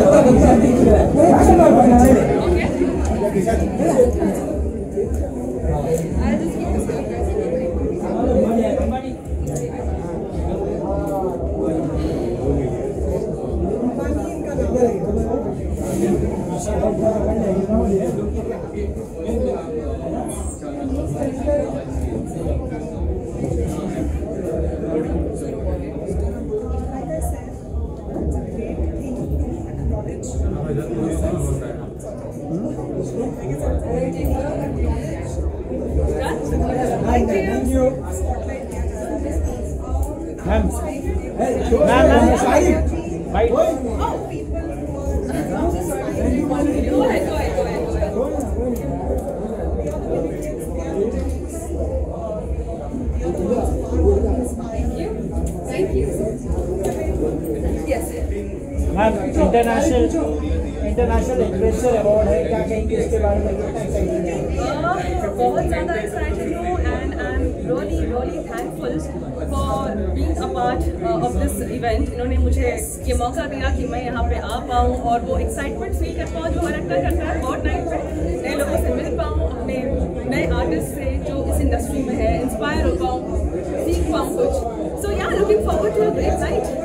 International influencer award है, क्या कहेंगे इसके बारे में? बहुत ज़्यादा एक्साइटेड हूँ and I am really thankful for being a part of this event. इन्होंने मुझे ये मौका दिया कि मैं यहाँ पे आ पाऊँ और वो एक्साइटमेंट फील कर पाऊँ जो हर एक्टर करता है बहुत टाइम पे, नए लोगों से मिल पाऊँ, अपने नए आर्टिस्ट से जो इस इंडस्ट्री में है इंस्पायर हो पाऊँ, सीख पाऊँ कुछ। So yeah looking forward to a great night.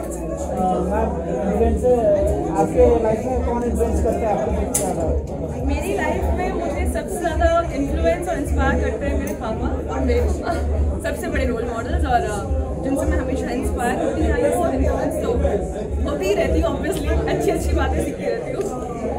आपके लाइफ में कौन इन्फ्लुएंस करता है आपको? मेरी लाइफ में मुझे सबसे ज़्यादा इन्फ्लुएंस और इंस्पायर करते हैं मेरे पापा और मेरे मम्मा, सबसे बड़े रोल मॉडल्स और जिनसे मैं हमेशा इंस्पायर होती आई हूँ और इन्फ्लुएंस तो होती ही रहती हूँ। ऑब्वियसली अच्छी बातें सीखती रहती हूँ।